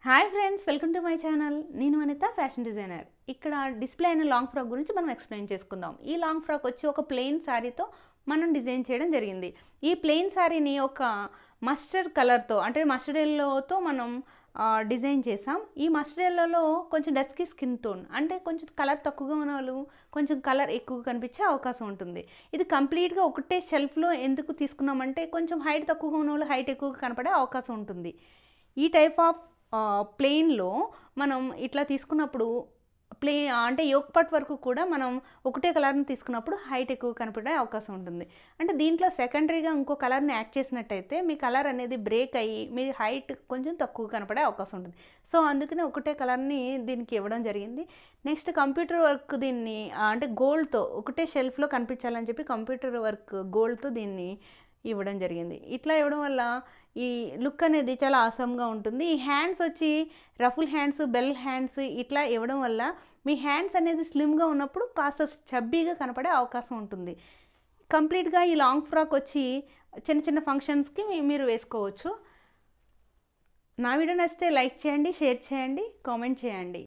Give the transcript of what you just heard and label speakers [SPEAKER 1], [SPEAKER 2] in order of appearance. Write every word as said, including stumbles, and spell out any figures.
[SPEAKER 1] Hi friends, welcome to my channel. నేను Anita, fashion designer. ఇక్కడ display అయిన లాంగ్ ఫ్రాక్ గురించి మనం ఎక్స్ప్లెయిన్ చేసుకుందాం. ఈ లాంగ్ ఫ్రాక్ వచ్చి ఒక ప్లెయిన్ శారీతో మనం డిజైన్ చేయడం జరిగింది. ఈ ప్లెయిన్ శారీని ఒక మస్టర్డ్ కలర్తో అంటే మస్టర్డ్ ఎల్లోతో మనం డిజైన్ చేసాం. ఈ మస్టర్డ్ ఎల్లోలో కొంచెం డస్కీ స్కిన్ టోన్ అంటే కొంచెం కలర్ తక్కువగా ఉన్న వాళ్ళు కొంచెం కలర్ ఎక్కువ కనిపించే అవకాశం ఉంటుంది. ఇది కంప్లీట్గా ఒకటే షెల్ఫ్లో ఎందుకు తీసుకున్నామంటే కొంచెం హైట్ తక్కువగా ఉన్న వాళ్ళు హైట్ ఎక్కువగా కనపడే అవకాశం ఉంటుంది. ఈ టైప్ ఆఫ్ ప్లెయిన్లో మనం ఇట్లా తీసుకున్నప్పుడు ప్లే అంటే యోక్ పార్ట్ వరకు కూడా మనం ఒకటే కలర్ని తీసుకున్నప్పుడు హైట్ ఎక్కువ కనపడే అవకాశం ఉంటుంది. అంటే దీంట్లో సెకండరీగా ఇంకో కలర్ని యాడ్ చేసినట్టయితే మీ కలర్ అనేది బ్రేక్ అయ్యి మీ హైట్ కొంచెం తక్కువ కనపడే అవకాశం ఉంటుంది. సో అందుకనే ఒకటే కలర్ని దీనికి ఇవ్వడం జరిగింది. నెక్స్ట్ కంప్యూటర్ వర్క్ దీన్ని అంటే గోల్డ్తో ఒకటే షెల్ఫ్లో కనిపించాలని చెప్పి కంప్యూటర్ వర్క్ గోల్డ్తో దీన్ని ఇవ్వడం జరిగింది. ఇట్లా ఇవ్వడం వల్ల ఈ లుక్ అనేది చాలా ఆసమ్గా ఉంటుంది. ఈ హ్యాండ్స్ వచ్చి రఫుల్ హ్యాండ్స్, బెల్ హ్యాండ్స్ ఇట్లా ఇవ్వడం వల్ల మీ హ్యాండ్స్ అనేది స్లిమ్గా ఉన్నప్పుడు కాస్త చబ్బీగా కనపడే అవకాశం ఉంటుంది. కంప్లీట్గా ఈ లాంగ్ ఫ్రాక్ వచ్చి చిన్న చిన్న ఫంక్షన్స్కి మీరు వేసుకోవచ్చు. నా వీడియో నచ్చితే లైక్ చేయండి, షేర్ చేయండి, కామెంట్ చేయండి.